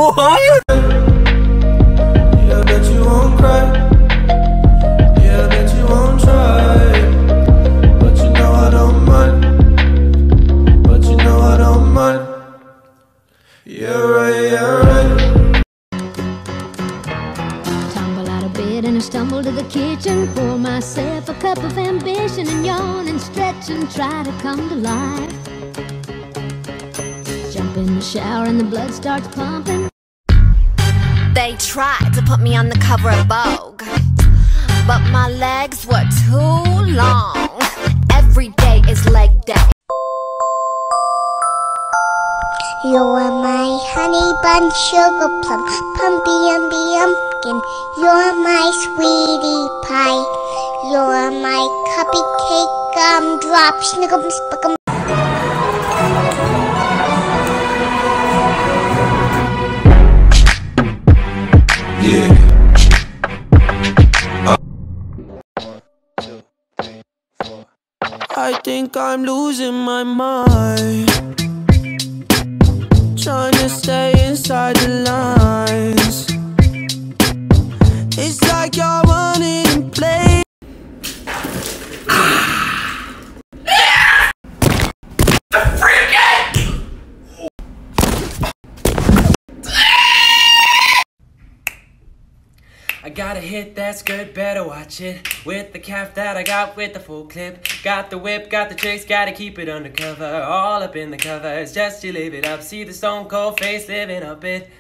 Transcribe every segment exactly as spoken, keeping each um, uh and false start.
What? Yeah, I bet you won't cry. Yeah, I bet you won't try. But you know I don't mind. But you know I don't mind. You're right, you're right. And I stumble to the kitchen, pour myself a cup of ambition, and yawn and stretch and try to come to life. Jump in the shower and the blood starts pumping. They tried to put me on the cover of Vogue, but my legs were too long. Every day is leg day. You're my honey bun, sugar plum, pumpy umby umpkin. You're my sweetie pie. You're my cupcake gumdrop, snick'em spick'em. Yeah. Uh. One, two, three, four. I think I'm losing my mind, trying to stay inside the lines. It's like you're running in place. The freaking! I got a hit that's good, better watch it. With the calf that I got with the full clip. Got the whip, got the tricks, gotta keep it undercover. All up in the covers, just you leave it up. See the stone cold face living up it.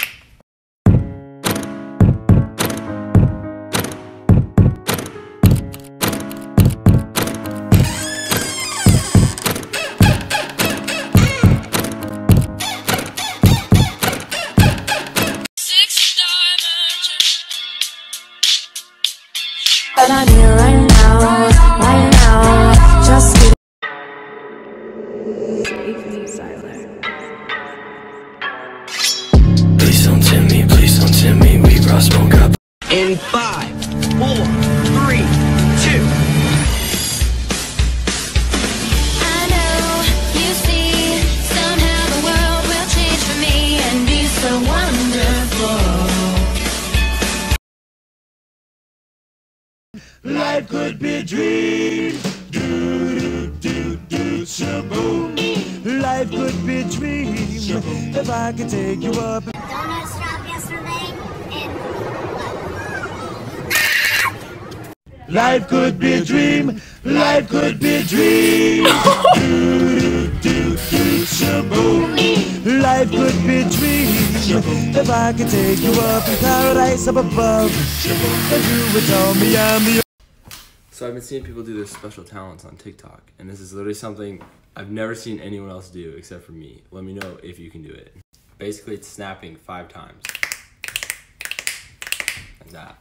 But I'm here right now, right now, just keep Please don't tempt me, please don't tempt me. We brought smoke up. In five, four, three, two. I know, you see, somehow the world will change for me and be so wonderful. Life could be a dream. Do, do, do, do, shaboom. Life could be a dream. Shaboom. If I could take you up. Donuts dropped yesterday, and Life could be a dream. Life could be a dream. Do, do, do, do, shaboom. Life could be a dream. Shaboom. If I could take you up in paradise up above. Shaboom. And you would tell me I'm the. So I've been seeing people do their special talents on TikTok, and this is literally something I've never seen anyone else do except for me. Let me know if you can do it. Basically, it's snapping five times. Like that.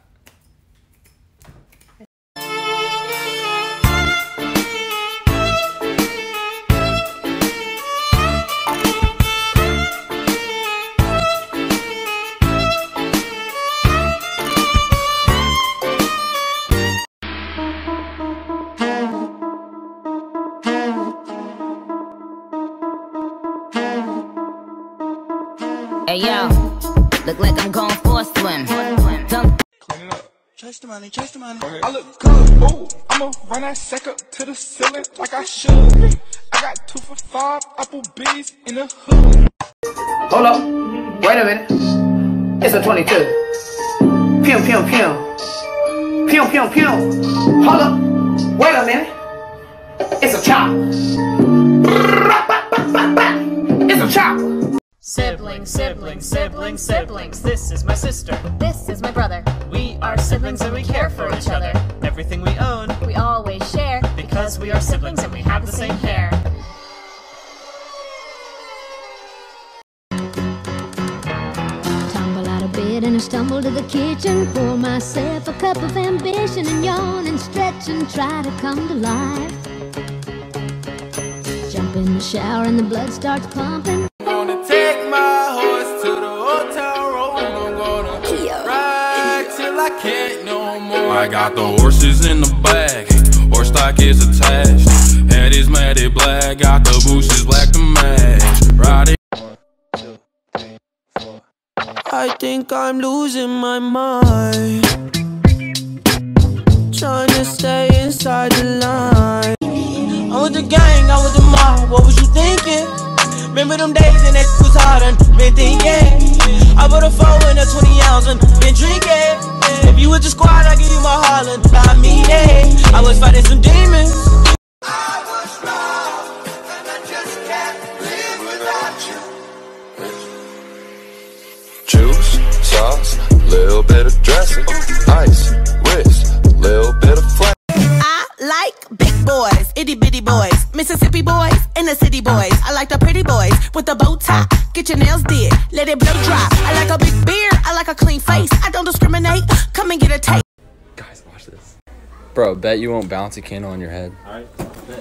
Hey yo, look like I'm going for a swim. Dunk. Clean it up. Chase the money, chase the money. Okay. I look good. Ooh, I'ma run that sack up to the ceiling like I should. I got two for five Applebee's in the hood. Hold up. Wait a minute. It's a twenty-two. Pew, pew, pew. Pew, pew, pew. Hold up. Wait a minute. It's a chop. It's a chop. Siblings, siblings, siblings, siblings. This is my sister. This is my brother. We are siblings and we care for each other. Everything we own, We always share because we are siblings and we have the same hair. Tumble out of bed and I stumble to the kitchen, pour myself a cup of ambition, and yawn and stretch and try to come to life. Jump in the shower and the blood starts pumping. Gonna take my horse to the old town road. I'm gonna ride till I can't no more. I got the horses in the back, horse stock is attached. Head is matted black, got the bushes black to match. Riding. One, two, three, four. I think I'm losing my mind, trying to stay inside the line. I'm with the gang, I'm with the mob, what was you thinking? Remember them days and that was hard and been thinking. I put a four in a twenty ounce and been drinking. If you with the squad, I give you my Harlan, I mean it. I was fighting some demons. I was wrong, and I just can't live without you. Juice, sauce, little bit of dressing, ice, wrist, little bit of flex. I like big boys, itty bitty boys, Mississippi boys, and the city boys. I like the pretty boys with the bow tie. Get your nails did, let it blow dry. I like a big beard, I like a clean face. I don't discriminate, come and get a taste. Guys, watch this. Bro, bet you won't bounce a candle on your head. Alright, bet.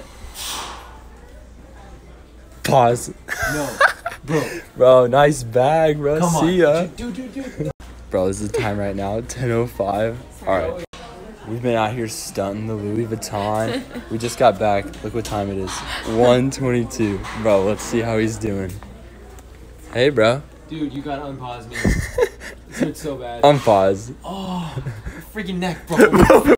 Pause. No, bro. Bro, nice bag, bro. Come See on. ya. Dude, dude, dude. Bro, this is the time right now, ten oh five. Alright. We've been out here stunting the Louis Vuitton. We just got back. Look what time it is. one twenty-two. Bro, let's see how he's doing. Hey, bro. Dude, you gotta unpause me. This hurts so bad. Unpause. Oh, freaking neck, bro.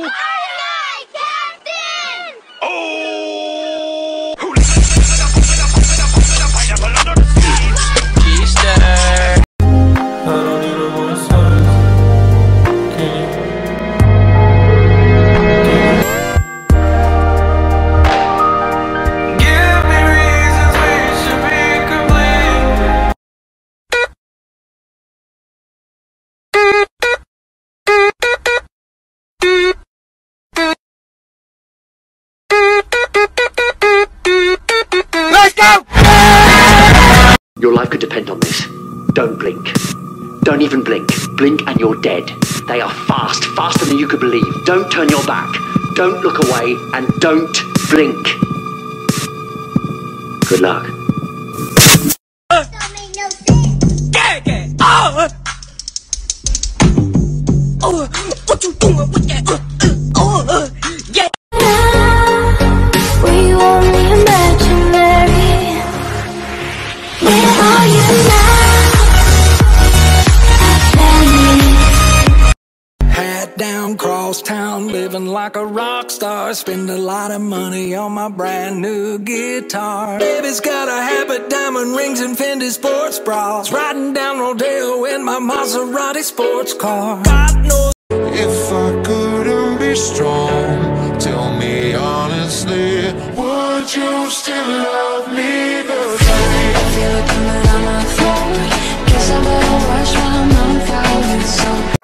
Your life could depend on this. Don't blink. Don't even blink. Blink and you're dead. They are fast, faster than you could believe. Don't turn your back. Don't look away and don't blink. Good luck. Oh, what you doing with that? Uh, uh, oh, uh, yeah. Were you only imaginary? Where are you now? Hat down, cross town, living like a rock star. Spend a lot of money on my brand new guitar. Baby's got a habit, diamond rings and Fendi sports bras. Riding down Rodeo in my Maserati sports car. God knows. If I couldn't be strong, tell me honestly, would you still love me the same? I feel it coming on my phone. Guess I better watch while I'm on fire with some.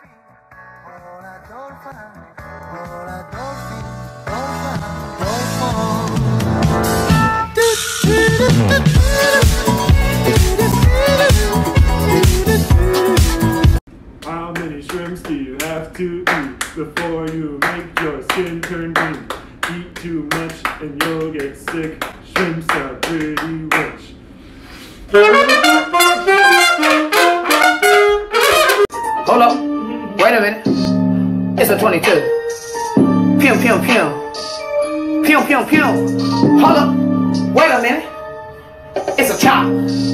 How many shrimps do you have to eat before you make your skin turn green? Eat too much and you'll get sick. Shrimps are pretty rich. Hold up. Wait a minute. It's a twenty-two. Pew, pew, pew. Pew, pew, pew. Hold up. Wait a minute. It's a chop.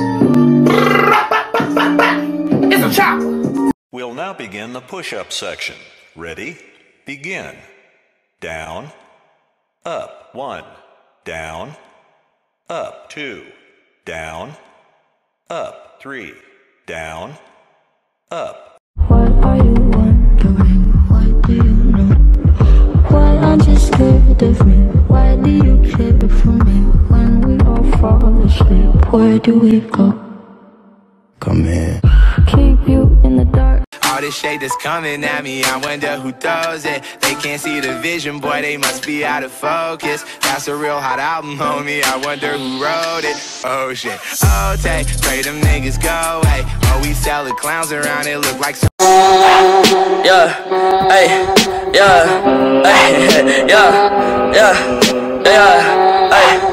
It's a chop. We'll now begin the push-up section. Ready? Begin. Down, up, one, down, up, two, down, up, three, down, up. What are you wondering? What do you know? Why aren't you scared of me? Why do you care for me? When we all fall asleep, where do we go? Come here. Keep you in the dark. All this shade that's coming at me, I wonder who throws it. They can't see the vision, boy, they must be out of focus. That's a real hot album, homie, I wonder who wrote it. Oh shit, oh take, pray them niggas go away. Oh, we sell the clowns around, it look like some. Yeah, hey, yeah, hey, yeah, yeah, yeah, hey.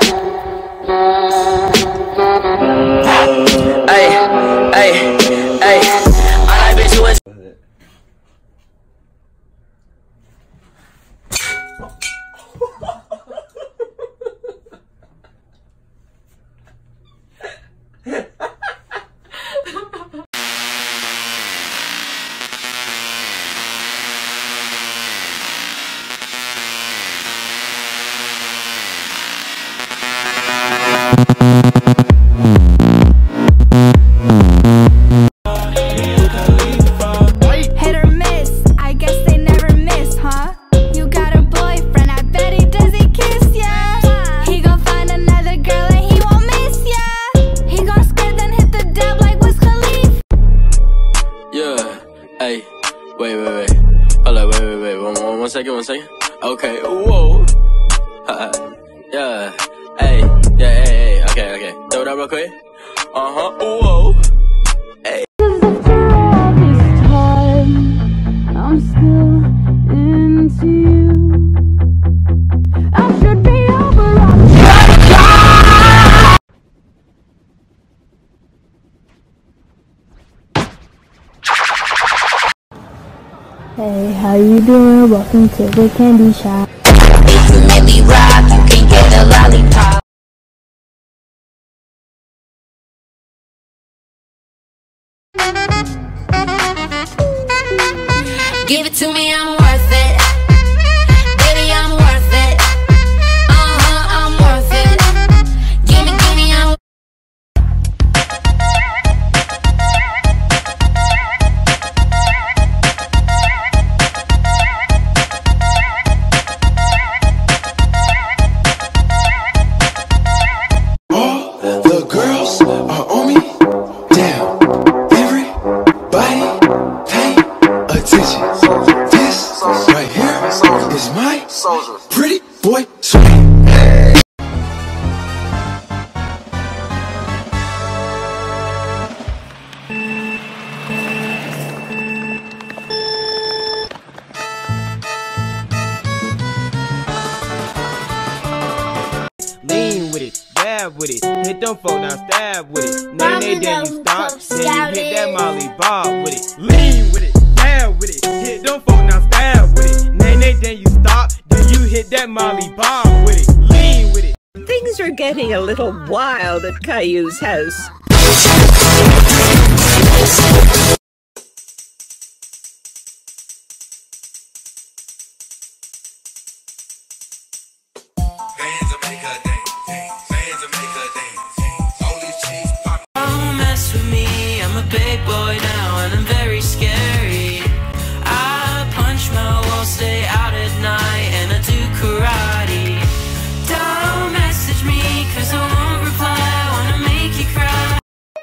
Hey, hey, hey, I like bitch you was. second, one second. Okay, whoa. Yeah, hey, yeah, hey, hey, okay, okay. Throw it up real quick. Uh huh, whoa. Hey. I'm still into you. I should be over on Hey, how you doing? Welcome to the candy shop. If you let me rock, you can get a lollipop. Give it to me, I'm worth it. Baby, I'm worth it. Uh-huh, I'm worth it. Give me, give me, I'm The girls are on me, damn. Everybody pay attention. This right here is my pretty boy swag. Lean with it, dab with it, hit them folk now, stab with it. Nay, nay, then you stop, then you hit that Molly Bob with it. Lean with it, dab with it, hit them folk now, stab with it. Nay, nay, then you stop, then you hit that Molly Bob with it. Lean with it. Things are getting a little wild at Caillou's house. Don't mess with me, I'm a big boy now and I'm very scary. I punch my walls, stay out at night and I do karate. Don't message me cause I won't reply, I wanna make you cry.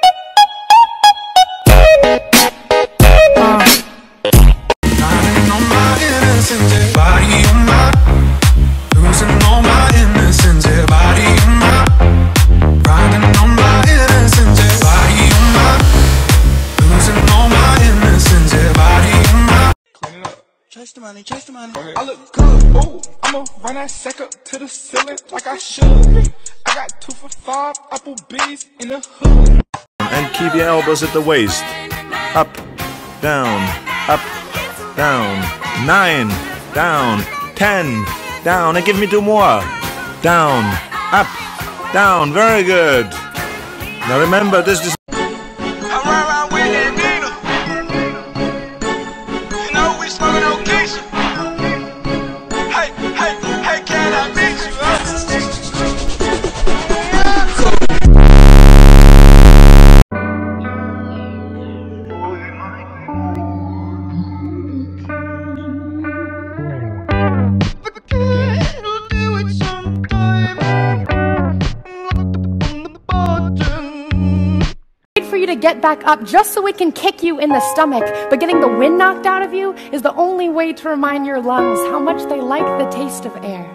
Riding on my innocence, yeah. Body on my, losing all my innocence, yeah. Body on my, riding on my innocence, yeah. Body on my, losing all my innocence, yeah. Body on my. Clean it up. Chase the money, chase the money. I look good, ooh. I'ma run that sack up to the ceiling like I should. I got two for five Applebee's in the hood. And keep your elbows at the waist. Up, down, up, down. Nine, down, ten, down. And give me two more. Down, up, down. Very good. Now remember, this is. For you to get back up just so we can kick you in the stomach, but getting the wind knocked out of you is the only way to remind your lungs how much they like the taste of air.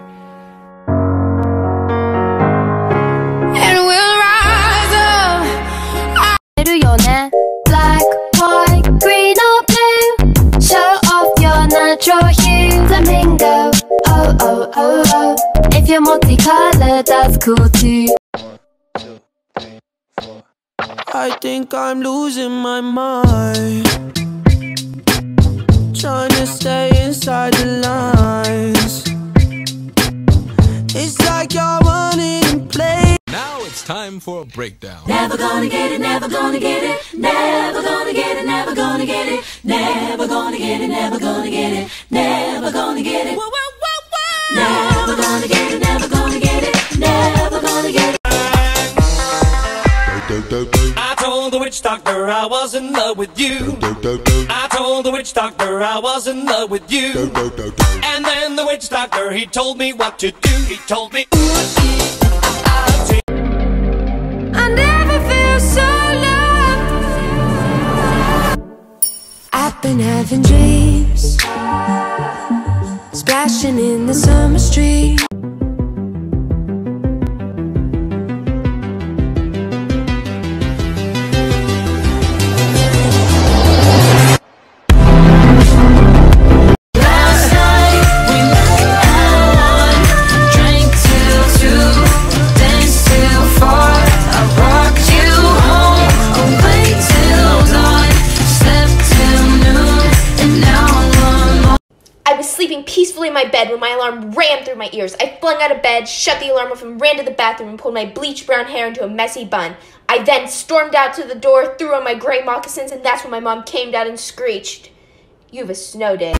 And we'll rise up. Do your net black, white, green or blue. Show off your natural hue. Flamingo, oh oh oh oh. If you're multicolored, that's cool too. I think I'm losing my mind, trying to stay inside the lines. It's like you're running in place. Now it's time for a breakdown. Never gonna get it, never gonna get it, never gonna get it, never gonna get it, never gonna get it, never gonna get it, never gonna get it, never gonna get it, never gonna get it, never gonna get it. I told the witch doctor I was in love with you. I told the witch doctor I was in love with you. And then the witch doctor, he told me what to do. He told me, I never feel so loved. I've been having dreams, splash flashing in the summer street. Sleeping peacefully in my bed when my alarm ran through my ears. I flung out of bed, shut the alarm off, and ran to the bathroom and pulled my bleach brown hair into a messy bun. I then stormed out to the door, threw on my gray moccasins, and that's when my mom came down and screeched, "You have a snow day."